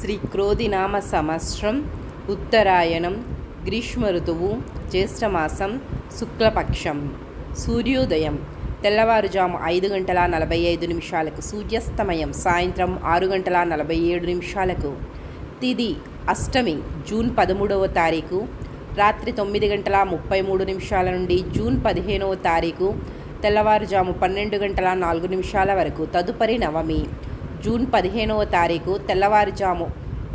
శ్రీ క్రోధినామ సంవత్సరం ఉత్తరాయణం గ్రీష్మ ఋతువు జ్యేష్ఠమాసం శుక్లపక్షం సూర్యోదయం తెల్లవారుజాము 5:45 సూర్యాస్తమయం సాయంత్రం 6:47 తిథి అష్టమి జూన్ 13వ తారీఖు రాత్రి 9:33 నుండి జూన్ 15వ తారీఖు తెల్లవారుజాము 12:04 వరకు. తదుపరి నవమి జూన్ 15వ తారీఖు తెల్లవారుజాము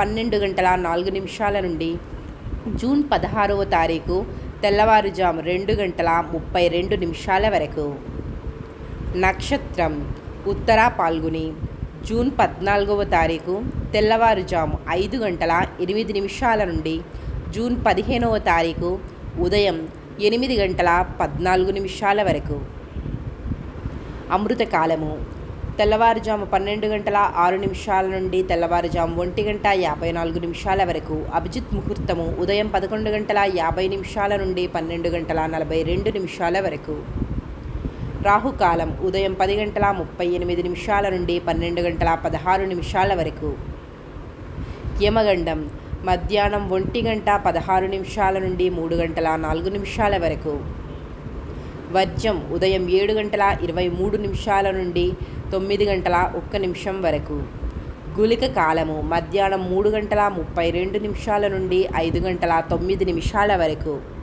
12:04 నుండి జూన్ 16వ తారీఖు తెల్లవారుజాము 2:32 వరకు. నక్షత్రం ఉత్తరా పాల్గొని జూన్ 14వ తారీఖు తెల్లవారుజాము 5:08 నుండి జూన్ 15వ తారీఖు ఉదయం 8:14 వరకు. అమృతకాలము తెల్లవారుజాము 12:06 నుండి తెల్లవారుజాము 1:54 వరకు. అభిజిత్ ముహూర్తము ఉదయం 11:50 నుండి 12:42 వరకు. రాహుకాలం ఉదయం 10:38 నుండి 12:16 వరకు. యమగండం మధ్యాహ్నం 1:16 నుండి 3:04 వరకు. వర్జం ఉదయం 7:23 నుండి 9:01 వరకు. గుళిక కాలము మధ్యాహ్నం 3:32 నుండి 5:09 వరకు.